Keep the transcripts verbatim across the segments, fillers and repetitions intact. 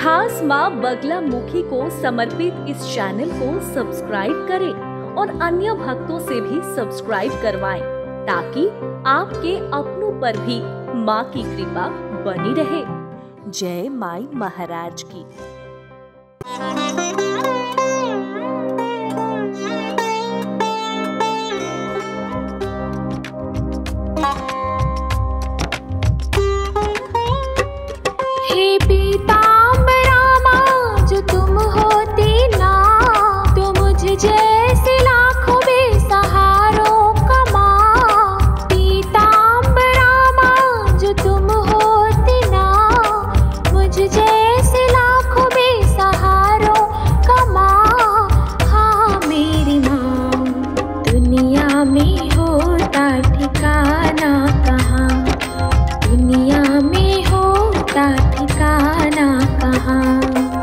खास माँ बगलामुखी को समर्पित इस चैनल को सब्सक्राइब करें और अन्य भक्तों से भी सब्सक्राइब करवाएं, ताकि आपके अपनों पर भी माँ की कृपा बनी रहे। जय माई महाराज की। हे पीतांबरा माँ, जो तुम होती ना, तो मुझे जैसे लाखों बेसहारों का माँ। पीतांबरा माँ, जो तुम होती ना, मुझे जैसे लाखों बेसहारों का माँ। हाँ मेरी माँ, दुनिया में होता ठिकाना कहाँ, दुनिया में होता ठिकाना कहाँ।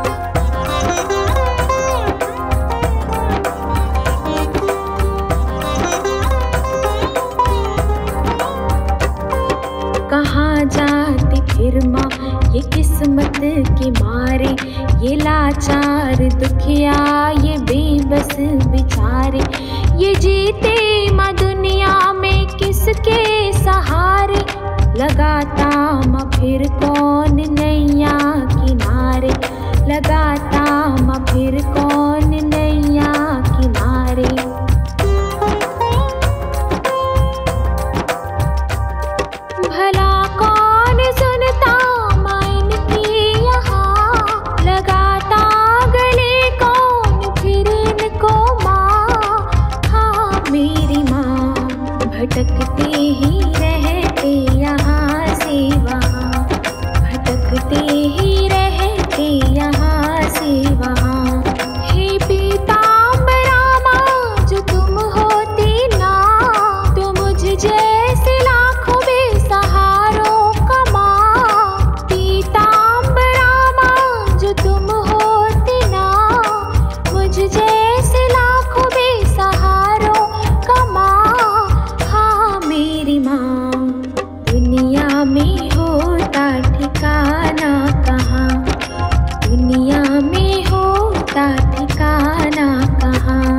कहाँ जाते फिर माँ ये किस्मत के मारे, ये लाचार दुखिया ये बेबस बेचारे, ये जीते माँ दुनिया में किसके सहारे। लगाता माँ फिर कौन नैया किनारे, लगाता माँ फिर कौन नैया किनारे। भला कौन सुनता माँ इनकी यहाँ, लगाता गले कौन फिर इनको माँ। हाँ मेरी माँ, भटकते ही रहते यहाँ से वहाँ, भटकते ही रहते यहाँ से वहाँ। हे पीतांबरा माँ, जो तुम होती ना, तो मुझे जैसे लाखों बेसहारों का माँ। पीतांबरा माँ, जो तुम होती ना, मुझे जैसे लाखों बेसहारों का माँ। हाँ मेरी माँ, दुनिया में होता ठिकाना कहाँ, दुनिया में होता ठिकाना कहाँ।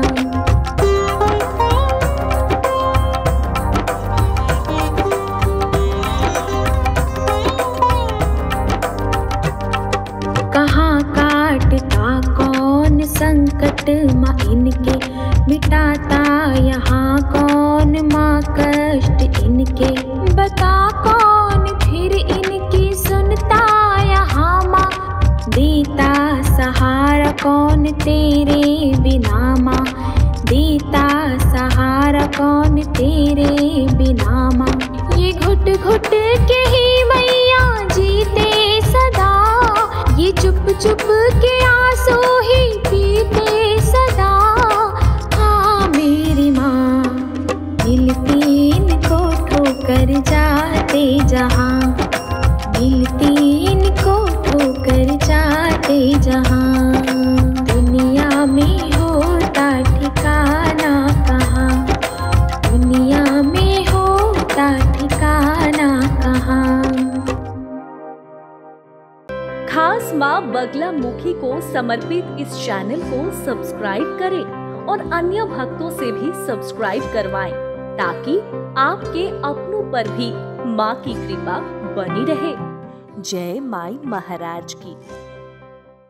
कहाँ काटता कौन संकट माँ इनके, मिटाता यहाँ कौन माँ कष्ट इनके। बता कौन फिर इनकी सुनता यहाँ माँ, देता सहारा कौन तेरे बिना माँ, देता सहारा कौन तेरे बिना माँ। ये घुट घुट के ही मैया जीते सदा, ये चुप चुप के आंसू ही पीते सदा। हाँ मेरी माँ, मिलती इनको ठोकर जाते जहाँ, मिलती इनको ठोकर जाते जहाँ। दुनिया में होता ठिकाना कहाँ, दुनिया में होता ठिकाना कहाँ। खास माँ बगलामुखी को समर्पित इस चैनल को सब्सक्राइब करें और अन्य भक्तों से भी सब्सक्राइब करवाएं, ताकि आपके अपनों पर भी माँ की कृपा बनी रहे। जय माई महाराज की।